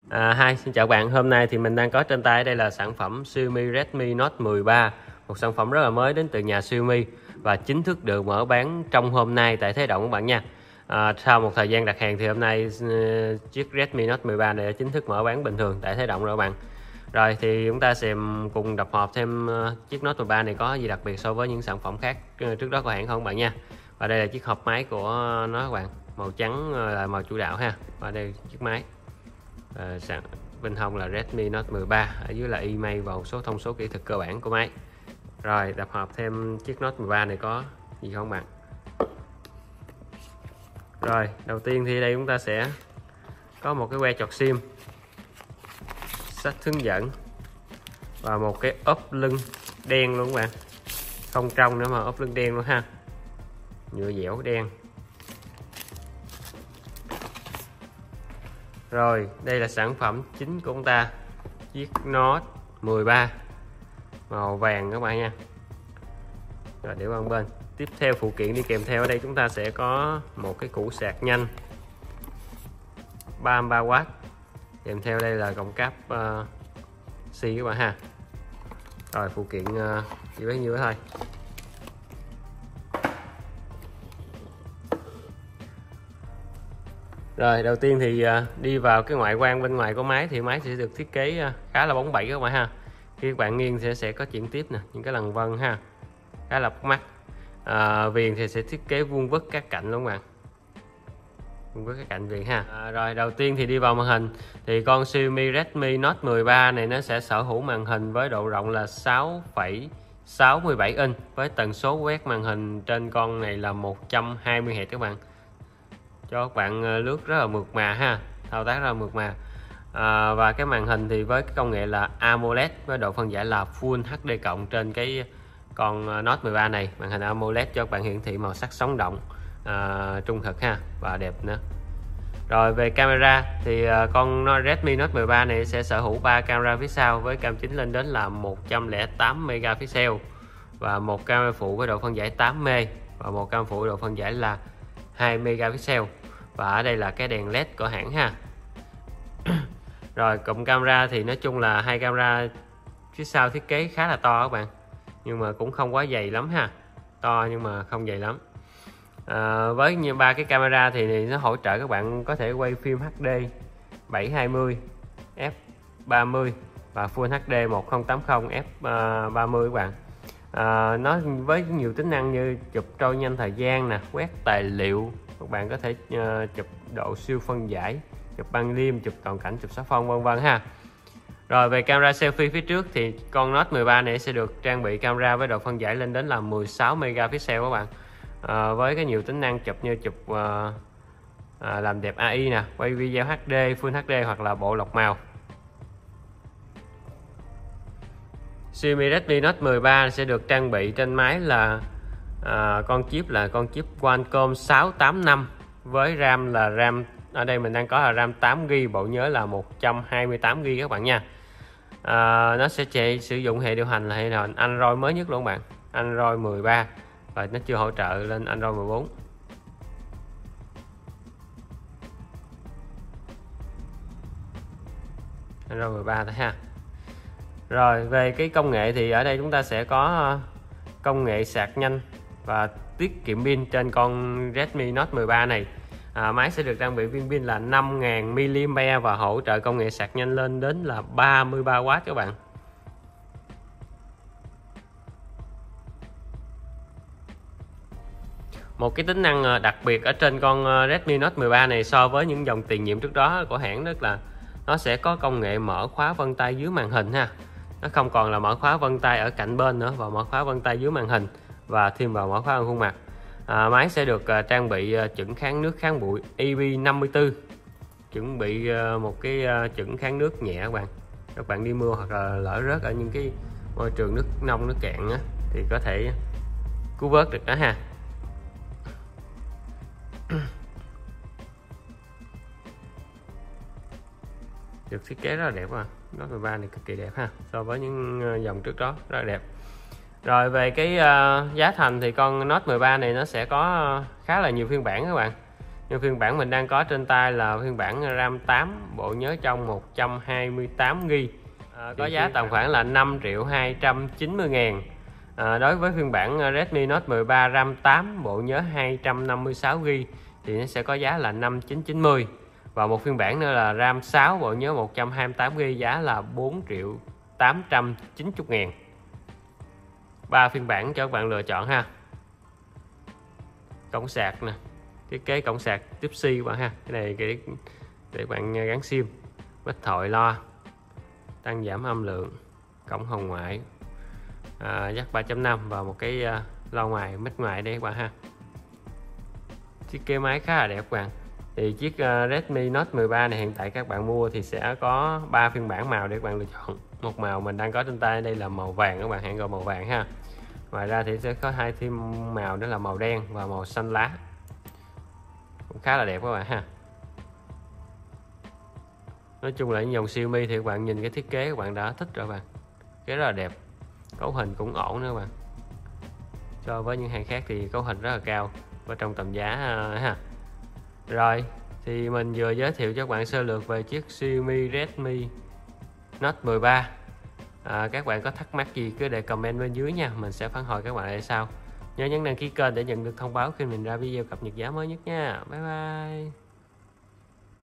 Xin chào bạn. Hôm nay thì mình đang có trên tay đây là sản phẩm Xiaomi Redmi Note 13, một sản phẩm rất là mới đến từ nhà Xiaomi và chính thức được mở bán trong hôm nay tại Thế Động các bạn nha. Sau một thời gian đặt hàng thì hôm nay chiếc Redmi Note 13 này đã chính thức mở bán bình thường tại Thế Động rồi các bạn. Rồi thì chúng ta sẽ cùng đập hộp thêm chiếc Note 13 này có gì đặc biệt so với những sản phẩm khác trước đó của hãng không các bạn nha. Và đây là chiếc hộp máy của nó các bạn, màu trắng là màu chủ đạo ha. Và đây chiếc máy. Bên hông là Redmi Note 13, ở dưới là email và một số thông số kỹ thuật cơ bản của máy. Rồi đập hộp thêm chiếc Note 13 này có gì không bạn? Rồi đầu tiên thì đây chúng ta sẽ có một cái que chọt sim, sách hướng dẫn và một cái ốp lưng đen luôn các bạn, không trong nữa mà ốp lưng đen luôn ha, nhựa dẻo đen. Rồi đây là sản phẩm chính của chúng ta, chiếc Note 13 màu vàng các bạn nha. Rồi để qua bên. Tiếp theo phụ kiện đi kèm theo ở đây chúng ta sẽ có một cái củ sạc nhanh 33W, kèm theo đây là cổng cáp C các bạn ha. Rồi phụ kiện chỉ bấy nhiêu thôi. Rồi đầu tiên thì đi vào cái ngoại quan bên ngoài của máy thì máy sẽ được thiết kế khá là bóng bẩy các bạn ha. Khi các bạn nghiêng sẽ có chuyển tiếp nè, những cái lằn vân ha, khá là bắt mắt. Viền thì sẽ thiết kế vuông vức các cạnh luôn các bạn, vuông vức các cạnh viền ha. Rồi đầu tiên thì đi vào màn hình thì con Xiaomi Redmi Note 13 này nó sẽ sở hữu màn hình với độ rộng là 6,67 inch với tần số quét màn hình trên con này là 120 Hz các bạn, cho các bạn lướt rất là mượt mà ha, thao tác rất là mượt mà. Và cái màn hình thì với cái công nghệ là AMOLED với độ phân giải là Full HD cộng trên cái con Note 13 này. Màn hình AMOLED cho các bạn hiển thị màu sắc sống động, trung thực ha và đẹp nữa. Rồi về camera thì con Redmi Note 13 này sẽ sở hữu 3 camera phía sau với cam chính lên đến là 108 megapixel và một camera phụ với độ phân giải 8M và một camera phụ độ phân giải là 2 megapixel. Và ở đây là cái đèn LED của hãng ha. Rồi cụm camera thì nói chung là hai camera phía sau thiết kế khá là to các bạn, nhưng mà cũng không quá dày lắm ha, to nhưng mà không dày lắm. Với như ba cái camera thì nó hỗ trợ các bạn có thể quay phim HD 720 f30 và Full HD 1080 f30 các bạn. Nó với nhiều tính năng như chụp trôi nhanh thời gian nè, quét tài liệu, các bạn có thể chụp độ siêu phân giải, chụp băng liêm, chụp toàn cảnh, chụp xóa phông vân vân ha. Rồi về camera selfie phía trước thì con Note 13 này sẽ được trang bị camera với độ phân giải lên đến là 16 megapixel các bạn. Với cái nhiều tính năng chụp như chụp làm đẹp AI nè, quay video HD, Full HD hoặc là bộ lọc màu. Xiaomi Redmi Note 13 sẽ được trang bị trên máy là con chip Qualcomm 685 với RAM là RAM, ở đây mình đang có là RAM 8GB, bộ nhớ là 128GB các bạn nha. Nó sẽ sử dụng hệ điều hành là hệ điều hành Android mới nhất luôn các bạn, Android 13 và nó chưa hỗ trợ lên Android 14. Android 13 thôi ha. Rồi về cái công nghệ thì ở đây chúng ta sẽ có công nghệ sạc nhanh và tiết kiệm pin trên con Redmi Note 13 này. Máy sẽ được trang bị viên pin là 5000 mAh và hỗ trợ công nghệ sạc nhanh lên đến là 33W các bạn. Một cái tính năng đặc biệt ở trên con Redmi Note 13 này so với những dòng tiền nhiệm trước đó của hãng, tức là nó sẽ có công nghệ mở khóa vân tay dưới màn hình ha. Nó không còn là mở khóa vân tay ở cạnh bên nữa, và mở khóa vân tay dưới màn hình và thêm vào mở khóa ở khuôn mặt. Máy sẽ được trang bị chuẩn kháng nước kháng bụi IP54, chuẩn bị một cái chuẩn kháng nước nhẹ các bạn đi mưa hoặc là lỡ rớt ở những cái môi trường nước nông nước cạn á, thì có thể cứu vớt được đó ha. Được thiết kế rất là đẹp. Note 13 này cực kỳ đẹp ha, so với những dòng trước đó rất là đẹp. Rồi về cái giá thành thì con Note 13 này nó sẽ có khá là nhiều phiên bản các bạn. Nhưng phiên bản mình đang có trên tay là phiên bản RAM 8, bộ nhớ trong 128GB, có giá tầm khoảng là 5.290.000. Đối với phiên bản Redmi Note 13 RAM 8, bộ nhớ 256GB thì nó sẽ có giá là 5.990. Và một phiên bản nữa là RAM 6, bộ nhớ 128GB, giá là 4.890.000. 3 phiên bản cho các bạn lựa chọn ha. Cổng sạc nè, thiết kế cổng sạc Type-C các bạn ha. Cái này để các bạn gắn sim, mic thoại loa, tăng giảm âm lượng, cổng hồng ngoại, jack 3.5 và một cái loa ngoài, mic ngoài đây các bạn ha. Thiết kế máy khá là đẹp các bạn. Thì chiếc Redmi Note 13 này hiện tại các bạn mua thì sẽ có 3 phiên bản màu để các bạn lựa chọn. Một màu mình đang có trên tay đây là màu vàng, các bạn hãy gọi màu vàng ha. Ngoài ra thì sẽ có 2 thêm màu, đó là màu đen và màu xanh lá, cũng khá là đẹp các bạn ha. Nói chung là những dòng Xiaomi thì các bạn nhìn cái thiết kế các bạn đã thích rồi các bạn, cái rất là đẹp, cấu hình cũng ổn nữa các bạn. So với những hãng khác thì cấu hình rất là cao và trong tầm giá ha. Rồi thì mình vừa giới thiệu cho các bạn sơ lược về chiếc Xiaomi Redmi Note 13. Các bạn có thắc mắc gì cứ để comment bên dưới nha, mình sẽ phản hồi các bạn lại sau. Nhớ nhấn đăng ký kênh để nhận được thông báo khi mình ra video cập nhật giá mới nhất nha. Bye bye.